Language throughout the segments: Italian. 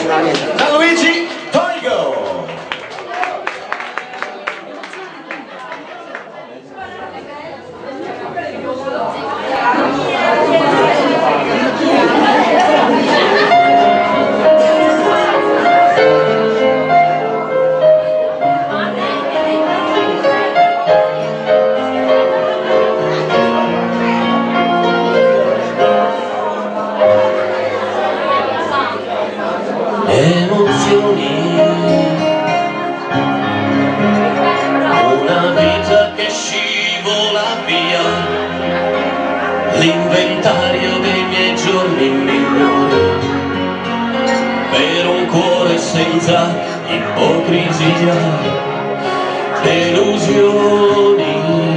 Gianluigi Toigo. Emozioni, una vita che scivola via, l'inventario dei miei giorni migliori, per un cuore senza ipocrisia, delusioni,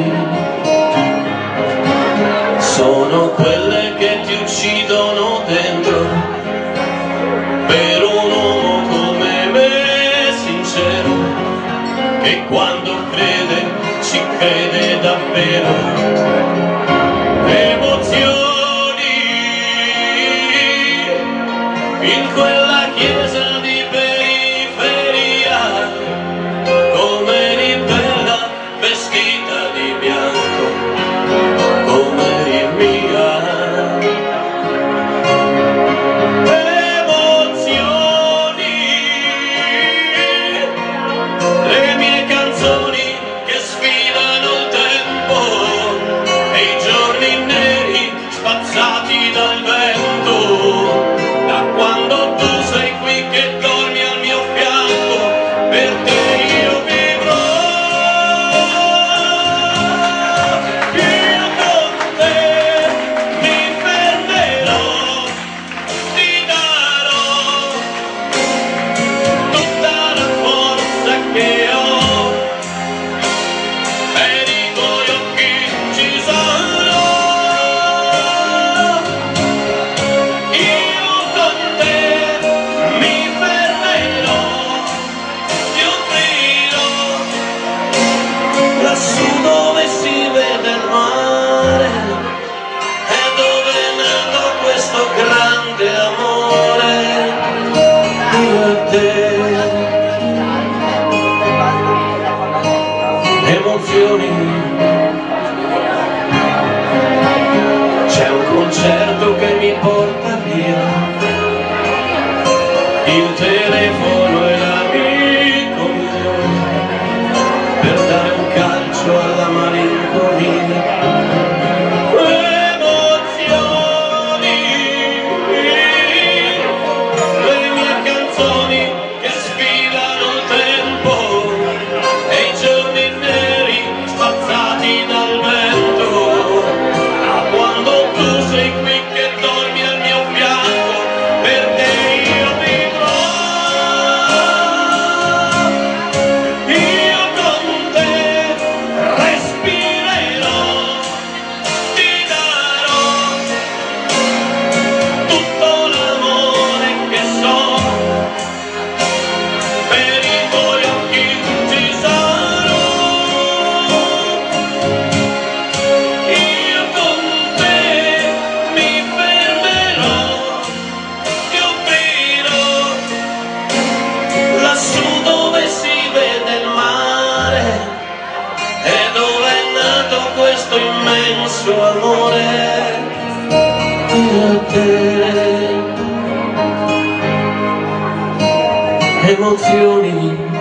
sono quelle che ti uccidono dentro. Per un uomo come me, sincero, che quando crede, ci crede davvero. Emozioni, in quella chiesa di periferia, come eri bella, vestita di bianco, come eri mia. Dal vento, da quando tu sei qui che dormi al mio fianco, per te io vivrò, io con te mi fermerò, ti darò tutta la forza che ho, per i tuoi occhi ci sarò. Lassù dove si vede il mare è dove è nato questo grande amore, io e te. Emozioni, c'è un concerto che mi porta via, il telefono è l'amico mio, per dare un calcio alla malinconia. Emozioni, le mie canzoni che sfidano il tempo e i giorni neri spazzati dal vento, da quando tu sei qui che dormi al mio fianco, per te io vivrò. Questo immenso amore, io e te. Emozioni,